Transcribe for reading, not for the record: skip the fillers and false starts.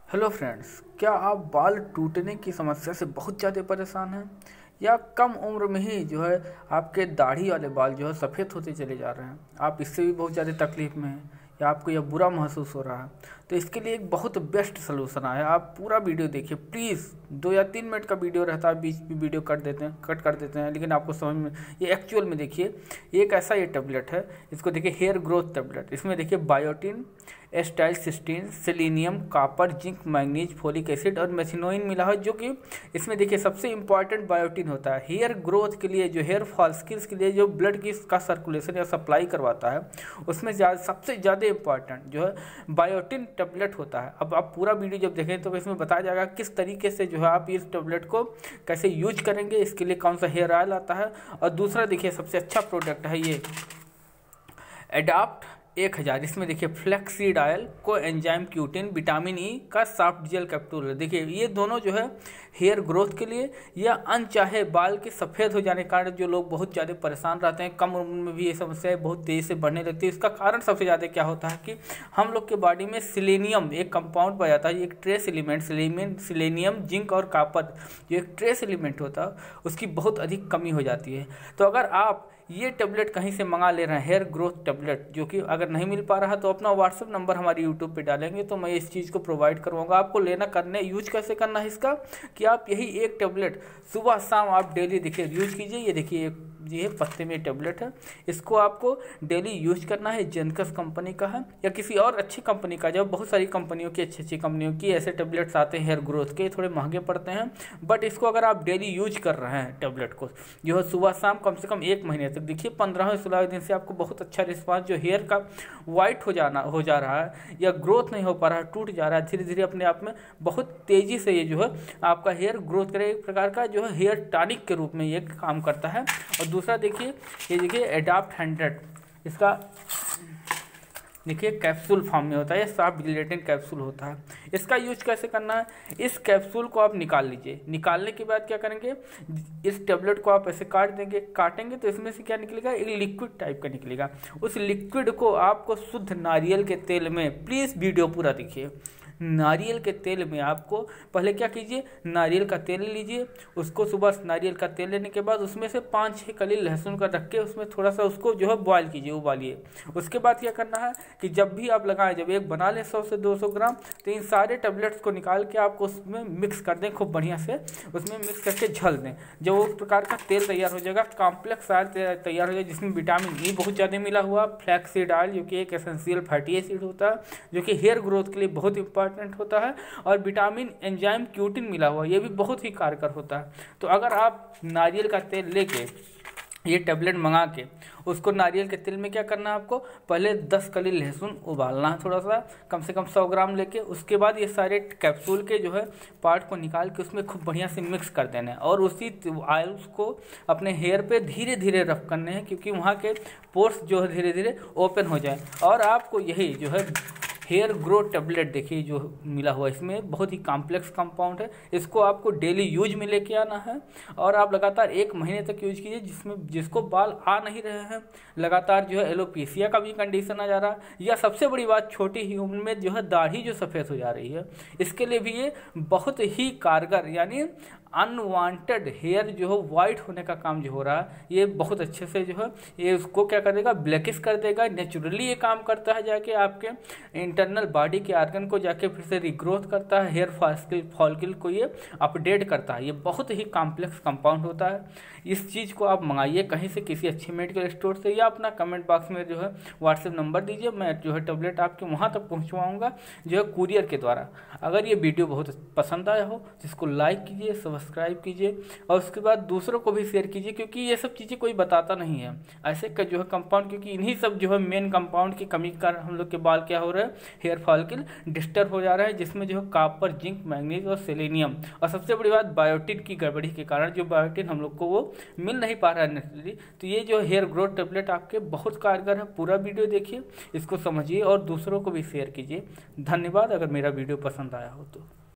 Hello friends, क्या आप बाल टूटने की समस्या से बहुत ज़्यादा परेशान हैं या कम उम्र में ही आपके दाढ़ी वाले बाल सफ़ेद होते चले जा रहे हैं। आप इससे भी बहुत ज़्यादा तकलीफ में हैं या आपको यह बुरा महसूस हो रहा है, तो इसके लिए एक बहुत बेस्ट सलूशन आया है। आप पूरा वीडियो देखिए प्लीज़। 2 या 3 मिनट का वीडियो रहता है, बीच में वीडियो कट कर देते हैं, लेकिन आपको समझ में ये एक्चुअल में देखिए। एक ऐसा ये टेबलेट है, इसको देखिए, हेयर ग्रोथ टेबलेट। इसमें देखिए biotin, acetylcysteine, selenium, copper, zinc, manganese, folic acid और मेथिओनिन मिला है, जो कि इसमें देखिए सबसे इंपॉर्टेंट बायोटिन होता है हेयर ग्रोथ के लिए, जो हेयर फॉलिकल्स के लिए जो ब्लड की का सर्कुलेशन या सप्लाई करवाता है, उसमें सबसे ज़्यादा इंपॉर्टेंट बायोटिन टेबलेट होता है। अब आप पूरा वीडियो जब देखें तो इसमें बताया जाएगा किस तरीके से आप इस टेबलेट को कैसे यूज करेंगे, इसके लिए कौन सा हेयर ऑयल आता है। और दूसरा देखिए सबसे अच्छा प्रोडक्ट है ये एडाप्ट 1000। इसमें देखिए flaxseed oil, coenzyme Q ten, vitamin E का सॉफ्ट जेल कैप्सूल है। देखिए ये दोनों हेयर ग्रोथ के लिए या अनचाहे बाल के सफ़ेद हो जाने के कारण जो लोग बहुत ज़्यादा परेशान रहते हैं, कम उम्र में भी ये समस्याएं बहुत तेज़ी से बढ़ने लगती है। इसका कारण सबसे ज़्यादा क्या होता है कि हम लोग के बॉडी में सेलेनियम एक कंपाउंड पाया जाता है, एक ट्रेस एलिमेंट सेलेनियम, जिंक और कॉपर, जो एक ट्रेस एलिमेंट होता है उसकी बहुत अधिक कमी हो जाती है। तो अगर आप ये टेबलेट कहीं से मंगा ले रहे हैं, हेयर ग्रोथ टेबलेट, जो कि अगर नहीं मिल पा रहा तो अपना व्हाट्सएप नंबर हमारी यूट्यूब पे डालेंगे तो मैं इस चीज़ को प्रोवाइड करवाऊंगा। आपको यूज कैसे करना है इसका, कि आप यही एक टेबलेट सुबह शाम आप डेली देखिए यूज कीजिए। ये देखिए ये पत्ते में टेबलेट है, इसको आपको डेली यूज करना है। जेनकस कंपनी का है या किसी और अच्छी कंपनी का, जब बहुत सारी कंपनियों की अच्छी कंपनियों की ऐसे टेबलेट्स आते हैं हेयर ग्रोथ के, थोड़े महंगे पड़ते हैं, बट इसको अगर आप डेली यूज कर रहे हैं टेबलेट को सुबह शाम कम से कम 1 महीने तक, देखिए 15-16 दिन से आपको बहुत अच्छा रिस्पांस, जो हेयर का वाइट हो जा रहा है या ग्रोथ नहीं हो पा रहा है, टूट जा रहा है, धीरे धीरे अपने आप में बहुत तेज़ी से ये आपका हेयर ग्रोथ करे, एक प्रकार का हेयर टॉनिक के रूप में ये काम करता है। और दूसरा देखिए ये देखिए एडाप्ट 100, इसका देखिए कैप्सूल फॉर्म में होता है, ये सॉफ्ट जिलेटिन कैप्सूल होता है। इसका यूज कैसे करना है, इस कैप्सूल को आप निकाल लीजिए। निकालने के बाद क्या करेंगे, इस टेबलेट को आप ऐसे काटेंगे तो इसमें से क्या निकलेगा, एक लिक्विड टाइप का निकलेगा। उस लिक्विड को आपको शुद्ध नारियल के तेल में, प्लीज़ वीडियो पूरा देखिए, नारियल के तेल में आपको पहले क्या कीजिए, नारियल का तेल लीजिए, उसको सुबह नारियल का तेल लेने के बाद उसमें से 5-6 कली लहसुन का रख के उसमें थोड़ा सा उसको बॉयल कीजिए, उबालिए। उसके बाद क्या करना है कि जब भी आप लगाएं, जब एक बना लें 100 से 200 ग्राम, तो इन सारे टेबलेट्स को निकाल के आपको उसमें मिक्स कर दें, खूब बढ़िया से उसमें मिक्स करके झल दें। जब वो प्रकार का तेल तैयार हो जाएगा, कॉम्प्लेक्स ऑयल तैयार हो जाएगा, जिसमें विटामिन ई बहुत ज़्यादा मिला हुआ, फ्लैक्सीड ऑयल जो कि एक एसेंशियल फैटी एसिड होता है, जो कि हेयर ग्रोथ के लिए बहुत इंपॉर्टेंट होता है, और विटामिन एंजाइम क्यूटिन मिला हुआ, ये भी बहुत ही कारगर होता है। तो अगर आप नारियल का तेल लेके ये टेबलेट मंगा के उसको नारियल के तेल में क्या करना है, आपको पहले 10 कली लहसुन उबालना है, थोड़ा सा कम से कम 100 ग्राम लेके। उसके बाद ये सारे कैप्सूल के पार्ट को निकाल के उसमें खूब बढ़िया से मिक्स कर देना है, और उसी ऑयल को अपने हेयर पे धीरे धीरे रफ करने हैं, क्योंकि वहाँ के पोर्स धीरे धीरे ओपन हो जाए। और आपको यही हेयर ग्रोथ टेबलेट देखिए जो मिला हुआ, इसमें बहुत ही कॉम्प्लेक्स कंपाउंड है, इसको आपको डेली यूज में लेके आना है, और आप लगातार 1 महीने तक यूज कीजिए। जिसको बाल आ नहीं रहे हैं, लगातार एलोपेशिया का भी कंडीशन आ जा रहा है, या सबसे बड़ी बात छोटी ही उम्र में दाढ़ी सफ़ेद हो जा रही है, इसके लिए भी ये बहुत ही कारगर, यानी अनवांटेड हेयर वाइट होने का काम हो रहा है, ये बहुत अच्छे से ये उसको क्या कर देगा, ब्लैकिश कर देगा। नेचुरली ये काम करता है, जाके आपके इंटरनल बॉडी के आर्गन को जाके फिर से रिग्रोथ करता है, हेयर फॉलिकल को ये अपडेट करता है। ये बहुत ही कॉम्प्लेक्स कंपाउंड होता है। इस चीज़ को आप मंगाइए कहीं से, किसी अच्छे मेडिकल स्टोर से, या अपना कमेंट बॉक्स में व्हाट्सएप नंबर दीजिए, मैं टेबलेट आपके वहाँ तक पहुँचवाऊँगा कुरियर के द्वारा। अगर ये वीडियो बहुत पसंद आया हो तो इसको लाइक कीजिए, सब्सक्राइब कीजिए, और उसके बाद दूसरों को भी शेयर कीजिए, क्योंकि ये सब चीज़ें कोई बताता नहीं है ऐसे का कंपाउंड, क्योंकि इन्हीं सब मेन कंपाउंड की कमी के कारण हम लोग के बाल क्या हो रहा है, हेयर फॉलिकल डिस्टर्ब हो जा रहा है, जिसमें कॉपर, जिंक, मैग्नीज और सेलेनियम, और सबसे बड़ी बात बायोटिन की गड़बड़ी के कारण बायोटिन हम लोग को वो मिल नहीं पा रहा है नेचुरली। तो ये हेयर ग्रोथ टेबलेट आपके बहुत कारगर है। पूरा वीडियो देखिए, इसको समझिए और दूसरों को भी शेयर कीजिए। धन्यवाद अगर मेरा वीडियो पसंद आया हो तो।